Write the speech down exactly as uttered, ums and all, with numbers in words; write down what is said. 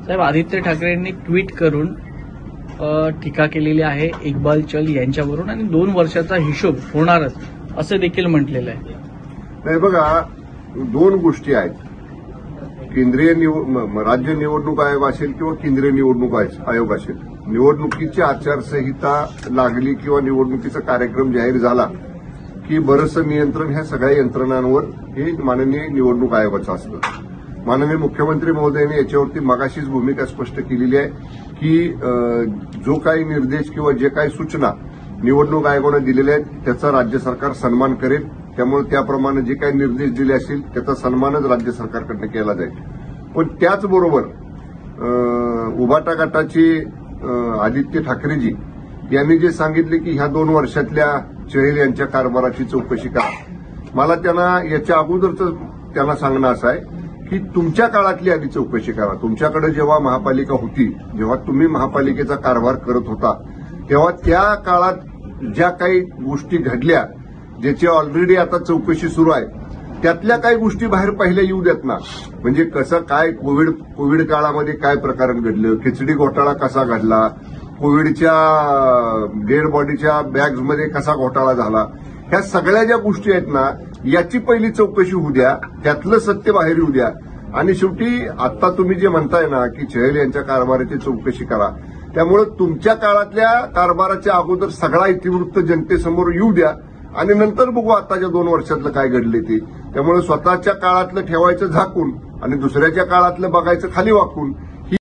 साहेब, आदित्य ठाकरेंनी ट्विट करून अ, टीका केलेली आहे इक्बाल चल यांच्यावरून आणि दोन वर्षाचा हिशोब होणारच असं देखील म्हटलेलं आहे. नाही बघा, दोन गोष्टी आहेत. केंद्रीय निवड राज्य निवडणूक आयोग असेल किंवा केंद्रीय निवडणूक आयोग असेल, निवडणुकीची आचारसंहिता लागली किंवा निवडणुकीचा कार्यक्रम जाहीर झाला की बरंचसं नियंत्रण ह्या सगळ्या यंत्रणांवर हे माननीय निवडणूक आयोगाचं असतं. माननीय मुख्यमंत्री महोदयांनी याच्यावरती मगाशीच भूमिका स्पष्ट केलेली आहे की जो काही निर्देश किंवा जे काही सूचना निवडणूक आयोगाने दिलेल्या आहेत त्याचा राज्य सरकार सन्मान करेल. त्यामुळे त्याप्रमाणे जे काही निर्देश दिले असतील त्याचा सन्मानच राज्य सरकारकडनं केला जाईल. पण त्याचबरोबर उभाटा गटाचे आदित्य ठाकरेजी यांनी जे सांगितले की ह्या दोन वर्षातल्या चहल यांच्या कारभाराची चौकशी करा, मला त्यांना याच्या अगोदरच त्यांना सांगणं असं आहे की तुमच्या काळातली आधी चौकशी करा. तुमच्याकडे जेव्हा महापालिका होती, जेव्हा तुम्ही महापालिकेचा कारभार करत होता, तेव्हा त्या काळात ज्या काही गोष्टी घडल्या ज्याची ऑलरेडी आता चौकशी सुरू आहे, त्यातल्या काही गोष्टी बाहेर पहिल्या येऊ देत ना. म्हणजे कसं काय कोविड कोविड काळामध्ये काय प्रकरण घडलं, खिचडी घोटाळा कसा घडला, कोविडच्या डेड बॉडीच्या बॅग्समध्ये कसा घोटाळा झाला, ह्या सगळ्या ज्या गोष्टी आहेत ना, याची पहिली चौकशी होऊ द्या, त्यातलं सत्य बाहेर येऊ द्या. आणि शेवटी आता तुम्ही जे म्हणताय ना की चहल यांच्या कारभाराची चौकशी करा, त्यामुळे तुमच्या काळातल्या कारभाराच्या अगोदर सगळा इतिवृत्त जनतेसमोर येऊ द्या आणि नंतर बघू आताच्या दोन वर्षातलं काय घडले ते. त्यामुळे स्वतःच्या काळातलं ठेवायचं झाकून आणि दुसऱ्याच्या काळातलं बघायचं खाली वाकून.